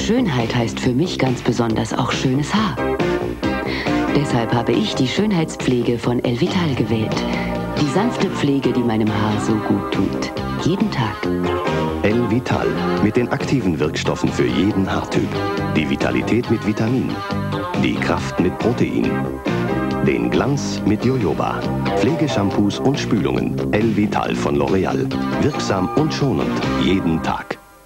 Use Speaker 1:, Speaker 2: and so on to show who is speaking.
Speaker 1: Schönheit heißt für mich ganz besonders auch schönes Haar. Deshalb habe ich die Schönheitspflege von Elvital gewählt. Die sanfte Pflege, die meinem Haar so gut tut. Jeden Tag.
Speaker 2: Elvital mit den aktiven Wirkstoffen für jeden Haartyp. Die Vitalität mit Vitamin. Die Kraft mit Protein. Den Glanz mit Jojoba. Pflegeshampoos und Spülungen. Elvital von L'Oreal. Wirksam und schonend. Jeden Tag.